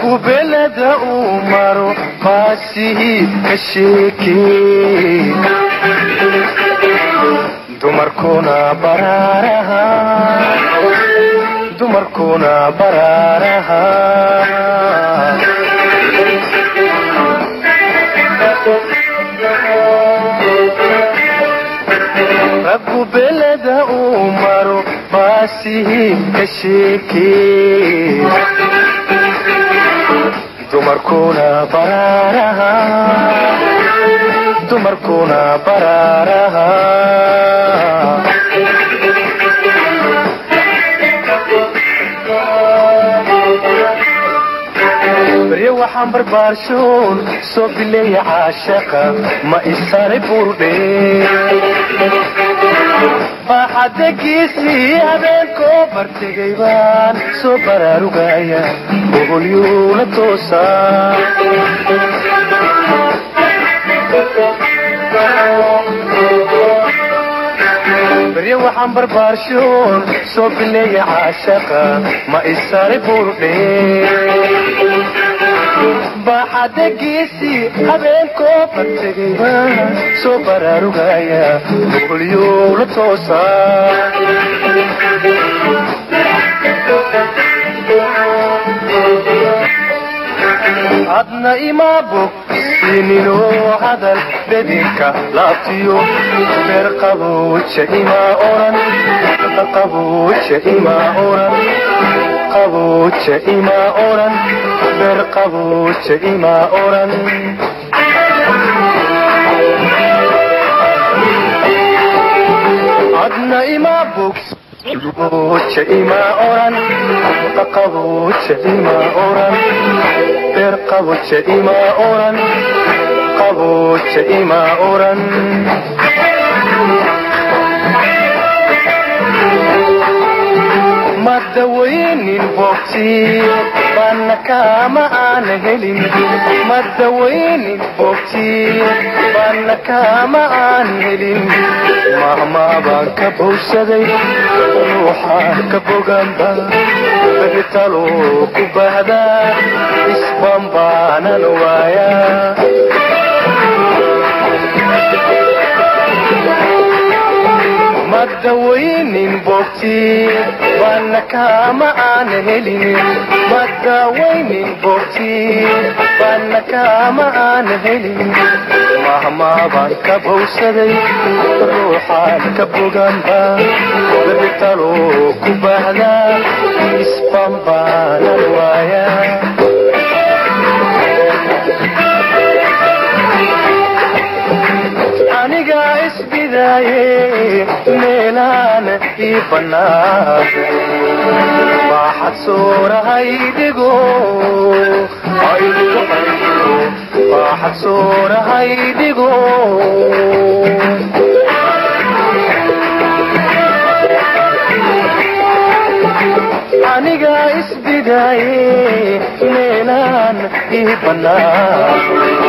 ركو بلد أمر قاسيه كشيكي دمركونا برارها دمركونا برارها ركو بلد أمر قاسيه كشيكي دمركونا برارها دمركونا برارها بريوحان بربارشون صوب اللي عاشقة ما إصاري بوردي baxadkiisii habeenkoo bartigaybaan soo baraarugaya bogolyuula toosaa barya waxaan barbaarshoon soo bileeya caashaqa ma isaari buurdhee baxadkiisii habeenkoo bartigaybaan soo baraarugaya bogolyuula toosaa adna ima bogsiinino hadal bedinka laabtiyo beer qabooja ima oran qabooja ima oran qabooja ima oran beer qabooja ima oran adna ima qabooja ima oran qabooja ima oran beer qabooja ima oran qabooja ima oran مدوين بوقتي بانك ما انا هلين مدوين بوقتي بانك ما انا هلين مهما بانك بوسدي روحك بوغنبا بقتلو كبهدا اسبان بانا نوايا مدوين بوقتي بانك ما انا هلين مدوين بوقتي بانك ما انا هلين مهما بانك بوسدي روحك بوغنبا بقتلو كبهدا اسبان بانا نوايا aniga isbidaaye meelaan ii bannaan waxaad soorahaydigo waxaad soorahaydigo aniga isbidaaye meelaan ii bannaan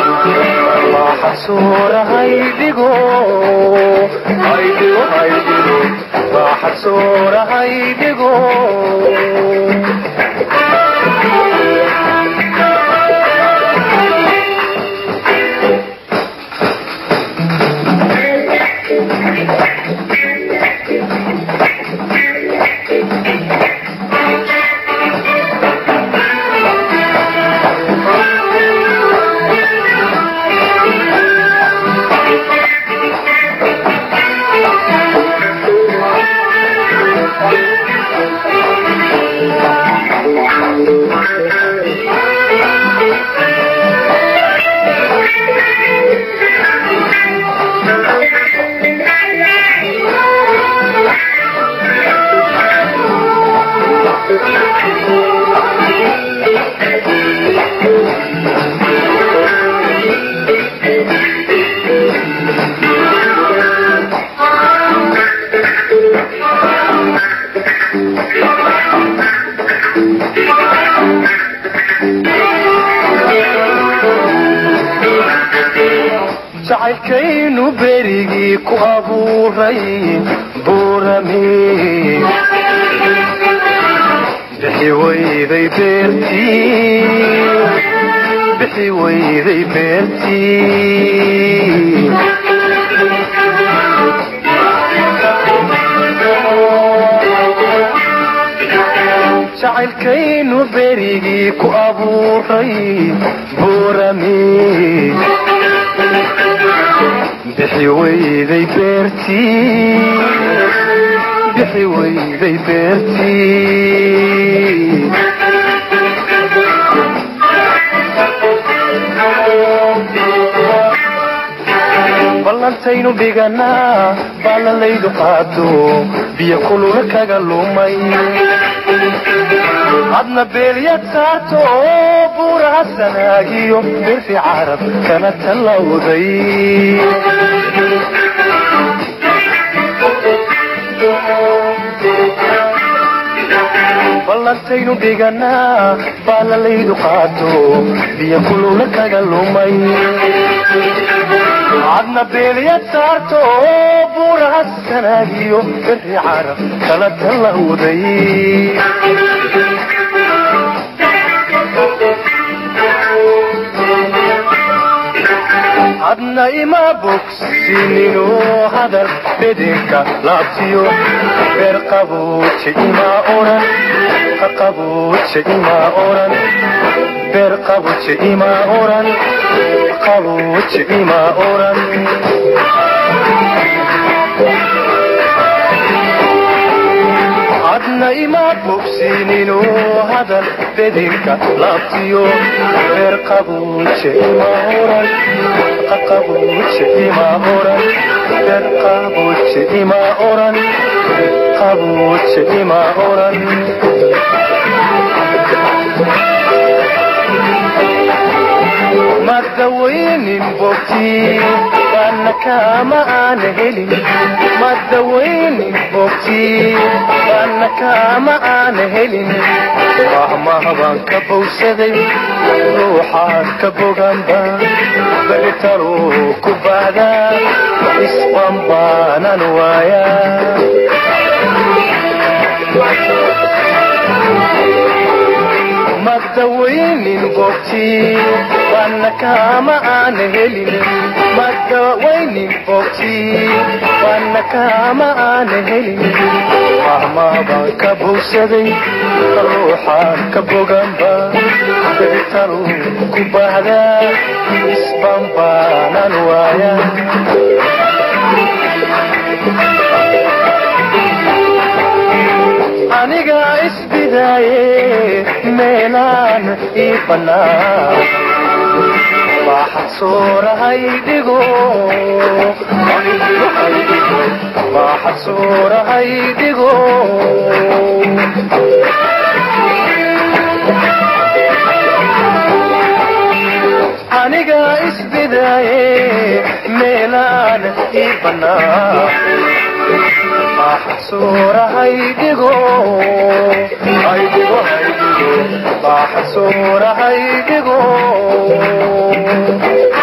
صورة هيديغو هيديغو هيديغو راحت صورة هيديغو jacaylkaynu berigii ku abuuray buurami بحويدي بيرتي بحويدي بيرتي jacaylkaynu berigii ku abuuray buurami bixi weyday beertii bixi weyday beertii ballantaynu dhiganaa baalalaydu qaado biyo kulula kaga lumay adna beeliyad saarto buuraha sanaagiyo birfi carab kana tallawday ballantaynu dhiganaa baalalaydu qaado biyo kulula kaga lumay adna beeliyad saarto buuraha sanaagiyo birfi carab kana tallawday adna ima bogsinino hadal bedinka laabtiyo beer qabuuji ima oran qabuuji ima oran beer qabuuji ima oran qabuuji ima oran adna ima bogsinino hadal bedinka laabtiyo beer qabuuji ima oran qabuuji ima oran beer qabuuji ima oran qabuuji ima oran madawaynin bogti baana kama aan helin madawaynin bogti baana kama aan helin mahmahaban ka bowsaday ruuxaan ka boganba beritaro ku baada isqambaanan waaya madawaynin bogti baana kama aan helin madawaynin bogti baana kama aan helin mahmahaban ka bowsaday ruuxaan ka boganba beritaro ku baada isqambaanan waaya aniga isbidaaye meelaan ii bannaa waxaad soorahay dhigo waxaad soorahay dhigo aniga isbidaaye meelaan ii bannaa baxsoorahay dhigo haydigo haydigo baxsoorahay dhigo